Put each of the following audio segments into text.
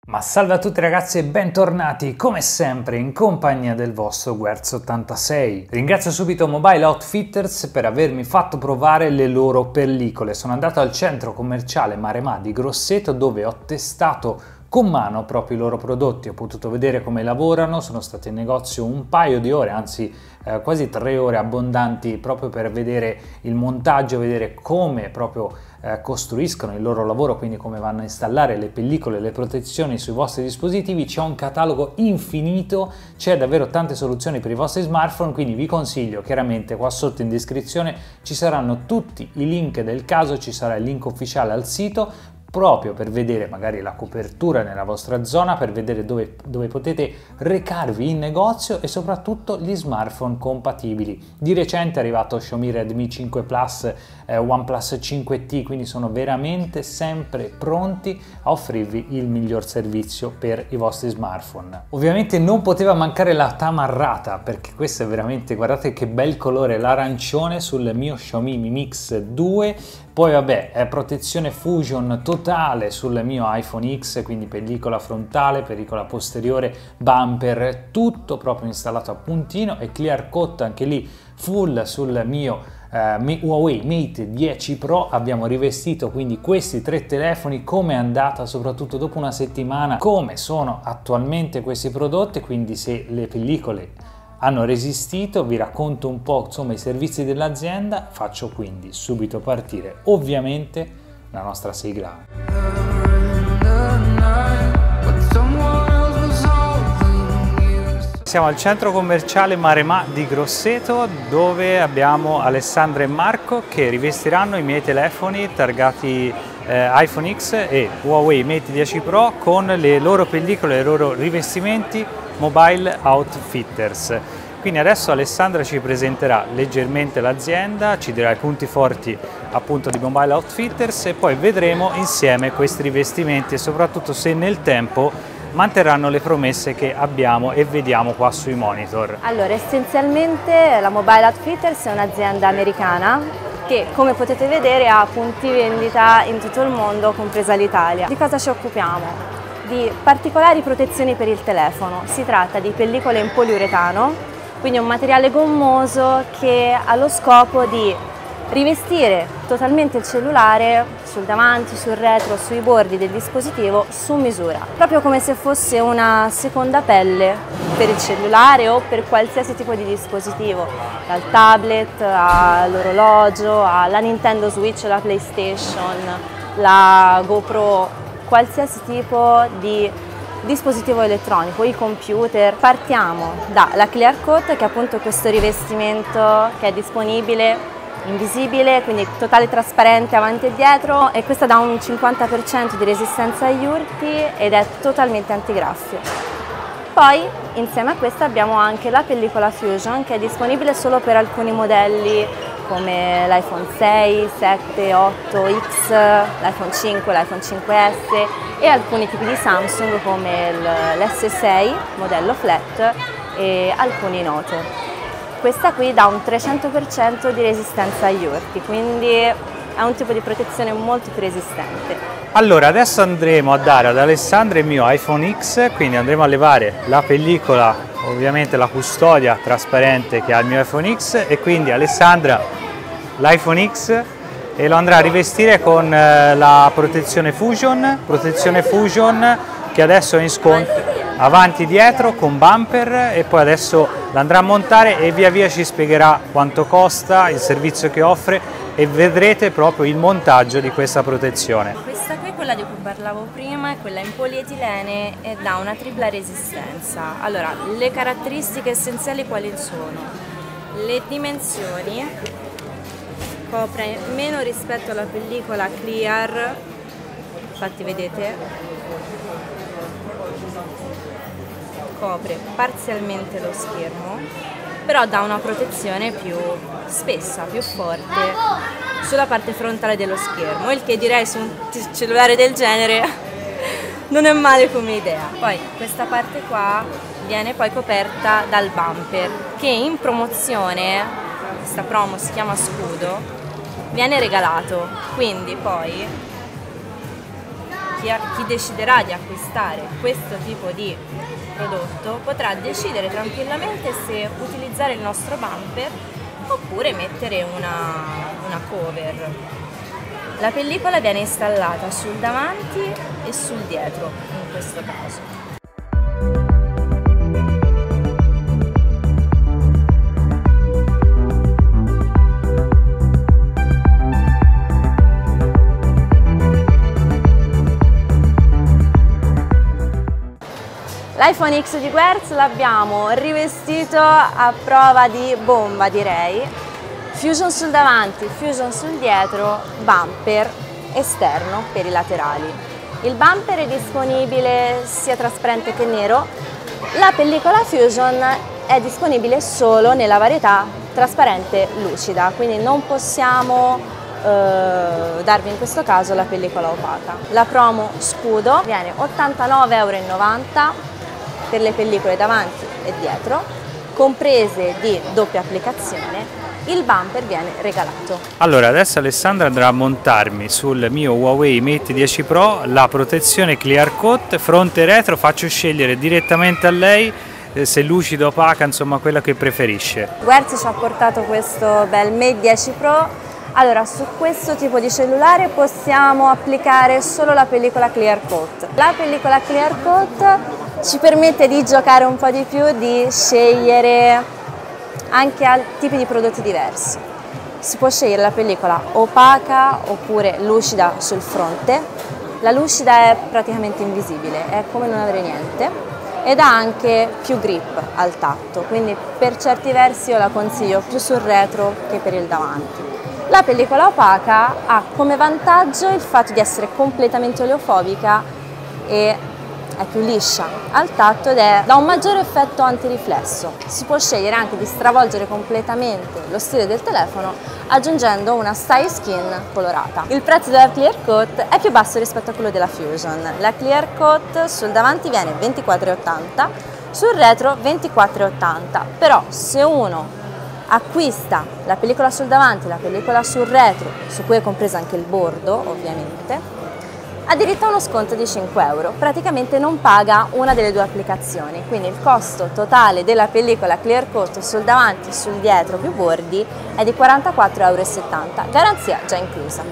Ma salve a tutti ragazzi e bentornati come sempre in compagnia del vostro Guerz86. Ringrazio subito Mobile Outfitters per avermi fatto provare le loro pellicole. Sono andato al centro commerciale Maremà di Grosseto dove ho testato con mano proprio i loro prodotti, ho potuto vedere come lavorano, sono stato in negozio un paio di ore, anzi quasi 3 ore abbondanti proprio per vedere il montaggio, vedere come proprio costruiscono il loro lavoro, quindi come vanno a installare le pellicole, le protezioni sui vostri dispositivi. C'è un catalogo infinito, c'è davvero tante soluzioni per i vostri smartphone, quindi vi consiglio chiaramente qua sotto in descrizione ci saranno tutti i link del caso, ci sarà il link ufficiale al sito proprio per vedere magari la copertura nella vostra zona, per vedere dove potete recarvi in negozio e soprattutto gli smartphone compatibili. Di recente è arrivato Xiaomi Redmi 5 Plus, OnePlus 5T, quindi sono veramente sempre pronti a offrirvi il miglior servizio per i vostri smartphone. Ovviamente non poteva mancare la tamarrata, perché questo è veramente, guardate che bel colore, l'arancione sul mio Xiaomi Mi Mix 2. Poi vabbè, è protezione Fusion totale sul mio iPhone X, quindi pellicola frontale, pellicola posteriore, bumper, tutto proprio installato a puntino, e clear coat anche lì full sul mio Huawei Mate 10 Pro. Abbiamo rivestito quindi questi 3 telefoni. Come è andata soprattutto dopo una settimana, come sono attualmente questi prodotti, quindi se le pellicole hanno resistito, vi racconto un po' insomma i servizi dell'azienda. Faccio quindi subito partire ovviamente la nostra sigla. Siamo al centro commerciale Maremà di Grosseto dove abbiamo Alessandra e Marco che rivestiranno i miei telefoni targati iPhone X e Huawei Mate 10 Pro con le loro pellicole e i loro rivestimenti Mobile Outfitters. Quindi adesso Alessandra ci presenterà leggermente l'azienda, ci dirà i punti forti appunto di Mobile Outfitters e poi vedremo insieme questi rivestimenti e soprattutto se nel tempo manterranno le promesse che abbiamo e vediamo qua sui monitor. Allora, essenzialmente la Mobile Outfitters è un'azienda americana che, come potete vedere, ha punti vendita in tutto il mondo, compresa l'Italia. Di cosa ci occupiamo? Di particolari protezioni per il telefono. Si tratta di pellicole in poliuretano, quindi un materiale gommoso che ha lo scopo di rivestire totalmente il cellulare sul davanti, sul retro, sui bordi del dispositivo su misura, proprio come se fosse una seconda pelle per il cellulare o per qualsiasi tipo di dispositivo, dal tablet all'orologio, alla Nintendo Switch, la PlayStation, la GoPro, qualsiasi tipo di dispositivo elettronico, i computer. Partiamo dalla Clear Coat, che è appunto questo rivestimento che è disponibile invisibile, quindi totale trasparente avanti e dietro, e questa dà un 50% di resistenza agli urti ed è totalmente antigraffio. Poi insieme a questa abbiamo anche la pellicola Fusion, che è disponibile solo per alcuni modelli come l'iPhone 6, 7, 8X, l'iPhone 5, l'iPhone 5S e alcuni tipi di Samsung come l'S6 modello flat e alcuni Note. Questa qui dà un 300% di resistenza agli urti, quindi è un tipo di protezione molto più resistente. Allora, adesso andremo a dare ad Alessandra il mio iPhone X, quindi andremo a levare la pellicola, ovviamente la custodia trasparente che ha il mio iPhone X, e quindi Alessandra l'iPhone X e lo andrà a rivestire con la protezione Fusion che adesso è in sconto avanti e dietro con bumper, e poi adesso l'andrà a montare e via via ci spiegherà quanto costa, il servizio che offre e vedrete proprio il montaggio di questa protezione. Questa qui è quella di cui parlavo prima, è quella in polietilene e dà una tripla resistenza. Allora, le caratteristiche essenziali quali sono? Le dimensioni, copre meno rispetto alla pellicola Clear, infatti vedete, copre parzialmente lo schermo, però dà una protezione più spessa, più forte sulla parte frontale dello schermo, il che direi su un cellulare del genere non è male come idea. Poi questa parte qua viene poi coperta dal bumper che in promozione, questa promo si chiama Scudo, viene regalato, quindi poi chi deciderà di acquistare questo tipo di prodotto potrà decidere tranquillamente se utilizzare il nostro bumper oppure mettere una cover. La pellicola viene installata sul davanti e sul dietro in questo caso. L'iPhone X di Guerz l'abbiamo rivestito a prova di bomba, direi. Fusion sul davanti, Fusion sul dietro, bumper esterno per i laterali. Il bumper è disponibile sia trasparente che nero. La pellicola Fusion è disponibile solo nella varietà trasparente lucida, quindi non possiamo darvi in questo caso la pellicola opaca. La promo scudo viene 89,90 € per le pellicole davanti e dietro, comprese di doppia applicazione. Il bumper viene regalato. Allora, adesso Alessandra andrà a montarmi sul mio Huawei Mate 10 Pro la protezione Clear Coat fronte e retro. Faccio scegliere direttamente a lei se lucida o opaca, insomma quella che preferisce. Guerz ci ha portato questo bel Mate 10 Pro. Allora, su questo tipo di cellulare possiamo applicare solo la pellicola Clear Coat. La pellicola Clear Coat ci permette di giocare un po' di più, di scegliere anche tipi di prodotti diversi. Si può scegliere la pellicola opaca oppure lucida sul fronte. La lucida è praticamente invisibile, è come non avere niente ed ha anche più grip al tatto, quindi per certi versi io la consiglio più sul retro che per il davanti. La pellicola opaca ha come vantaggio il fatto di essere completamente oleofobica e è più liscia al tatto ed dà un maggiore effetto antiriflesso. Si può scegliere anche di stravolgere completamente lo stile del telefono aggiungendo una style skin colorata. Il prezzo della Clear Coat è più basso rispetto a quello della Fusion. La Clear Coat sul davanti viene 24,80 €, sul retro 24,80 €, però se uno acquista la pellicola sul davanti e la pellicola sul retro, su cui è compresa anche il bordo ovviamente, ha diritto a uno sconto di 5 €, praticamente non paga una delle due applicazioni, quindi il costo totale della pellicola Clear Coat sul davanti e sul dietro più bordi è di 44,70 €, garanzia già inclusa.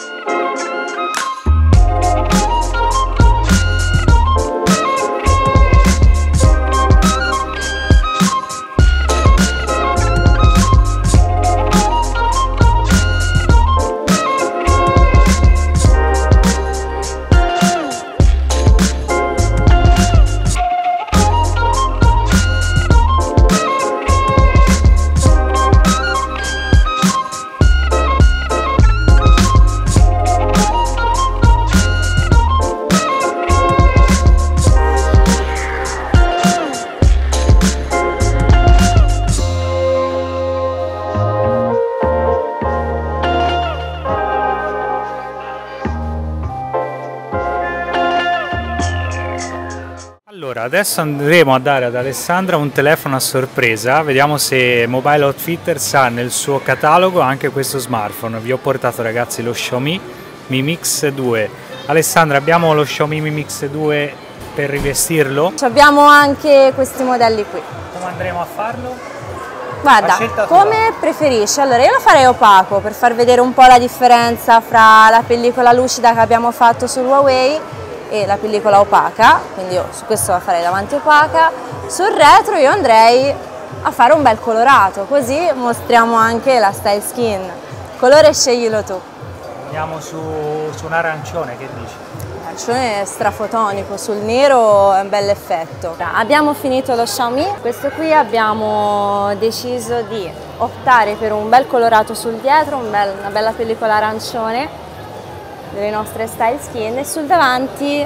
Allora, adesso andremo a dare ad Alessandra un telefono a sorpresa, vediamo se Mobile Outfitters ha nel suo catalogo anche questo smartphone. Vi ho portato, ragazzi, lo Xiaomi Mi Mix 2. Alessandra, abbiamo lo Xiaomi Mi Mix 2 per rivestirlo? Abbiamo anche questi modelli qui. Come andremo a farlo? Guarda, come preferisci? Allora, io lo farei opaco per far vedere un po' la differenza fra la pellicola lucida che abbiamo fatto sul Huawei e la pellicola opaca, quindi io su questo la farei davanti opaca. Sul retro io andrei a fare un bel colorato, così mostriamo anche la style skin. Colore sceglilo tu. Andiamo su un arancione, che dici? L'arancione è strafotonico, sul nero è un bel effetto. Abbiamo finito lo Xiaomi, questo qui abbiamo deciso di optare per un bel colorato sul dietro, una bella pellicola arancione delle nostre style skin, e sul davanti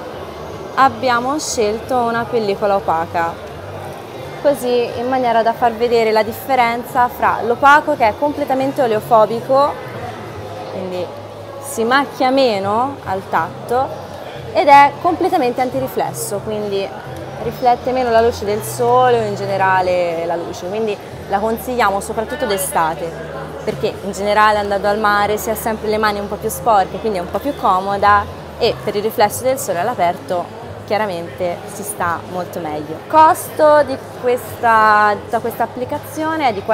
abbiamo scelto una pellicola opaca, così in maniera da far vedere la differenza fra l'opaco, che è completamente oleofobico, quindi si macchia meno al tatto, ed è completamente antiriflesso, quindi riflette meno la luce del sole o in generale la luce, quindi la consigliamo soprattutto d'estate, perché in generale andando al mare si ha sempre le mani un po' più sporche, quindi è un po' più comoda e per il riflesso del sole all'aperto chiaramente si sta molto meglio. Il costo di questa applicazione è di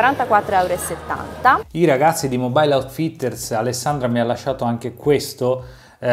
44,70 €. I ragazzi di Mobile Outfitters, Alessandra mi ha lasciato anche questo,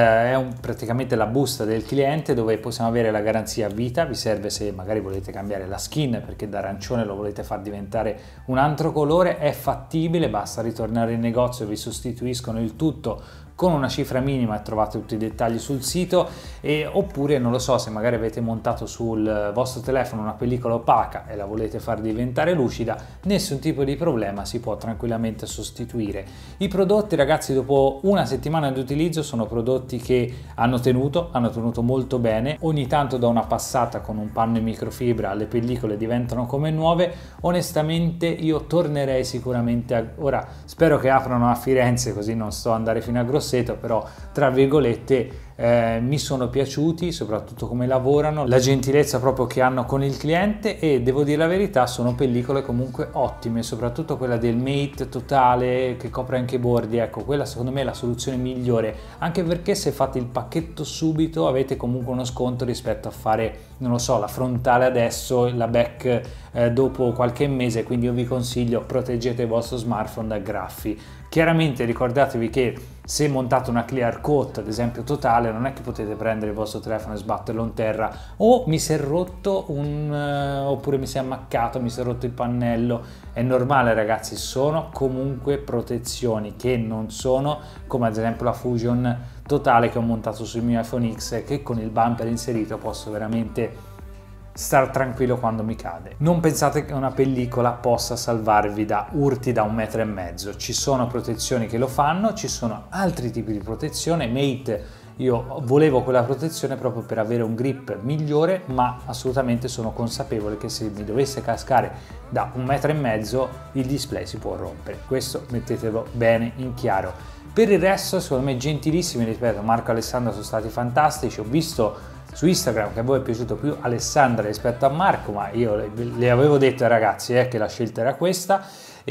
è praticamente la busta del cliente dove possiamo avere la garanzia vita, vi serve se magari volete cambiare la skin perché da arancione lo volete far diventare un altro colore, è fattibile, basta ritornare in negozio e vi sostituiscono il tutto con una cifra minima e trovate tutti i dettagli sul sito, oppure non lo so, se magari avete montato sul vostro telefono una pellicola opaca e la volete far diventare lucida, nessun tipo di problema, si può tranquillamente sostituire. I prodotti, ragazzi, dopo una settimana di utilizzo sono prodotti che hanno tenuto molto bene. Ogni tanto da una passata con un panno in microfibra le pellicole diventano come nuove. Onestamente io tornerei sicuramente ora spero che aprano a Firenze, così non sto andare fino a Grosseto, però tra virgolette mi sono piaciuti, soprattutto come lavorano, la gentilezza proprio che hanno con il cliente, e devo dire la verità, sono pellicole comunque ottime, soprattutto quella del Mate totale che copre anche i bordi. Ecco, quella secondo me è la soluzione migliore, anche perché se fate il pacchetto subito avete comunque uno sconto rispetto a fare, non lo so, la frontale adesso, la back dopo qualche mese, quindi io vi consiglio, proteggete il vostro smartphone da graffi. Chiaramente ricordatevi che se montate una clear coat, ad esempio totale, non è che potete prendere il vostro telefono e sbatterlo in terra, o mi si è rotto oppure mi si è ammaccato, mi si è rotto il pannello. È normale, ragazzi, sono comunque protezioni che non sono come ad esempio la Fusion totale che ho montato sul mio iPhone X, che con il bumper inserito posso veramente star tranquillo quando mi cade. Non pensate che una pellicola possa salvarvi da urti da 1,5 metri, ci sono protezioni che lo fanno, ci sono altri tipi di protezione. Mate, io volevo quella protezione proprio per avere un grip migliore, ma assolutamente sono consapevole che se mi dovesse cascare da 1,5 metri il display si può rompere, questo mettetelo bene in chiaro. Per il resto secondo me gentilissimi, ripeto, Marco e Alessandra sono stati fantastici. Ho visto su Instagram che a voi è piaciuto più Alessandra rispetto a Marco, ma io le avevo detto ai ragazzi che la scelta era questa.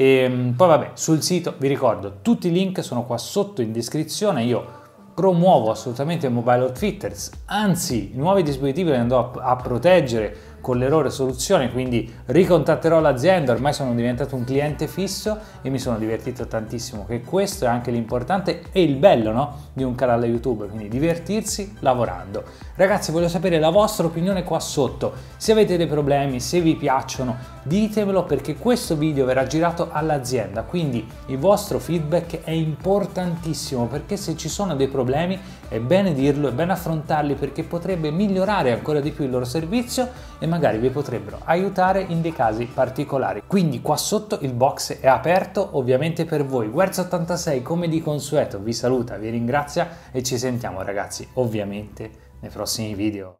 E poi vabbè, sul sito vi ricordo tutti i link sono qua sotto in descrizione. Io promuovo assolutamente Mobile Outfitters, anzi i nuovi dispositivi li andrò a proteggere con le loro soluzioni, quindi ricontatterò l'azienda, ormai sono diventato un cliente fisso e mi sono divertito tantissimo, che questo è anche l'importante e il bello, no? Di un canale YouTube, quindi divertirsi lavorando. Ragazzi, voglio sapere la vostra opinione qua sotto, se avete dei problemi, se vi piacciono, ditemelo, perché questo video verrà girato all'azienda, quindi il vostro feedback è importantissimo, perché se ci sono dei problemi è bene dirlo, è bene affrontarli, perché potrebbe migliorare ancora di più il loro servizio e magari vi potrebbero aiutare in dei casi particolari. Quindi qua sotto il box è aperto ovviamente per voi. Guerzo86 come di consueto vi saluta, vi ringrazia e ci sentiamo, ragazzi, ovviamente nei prossimi video.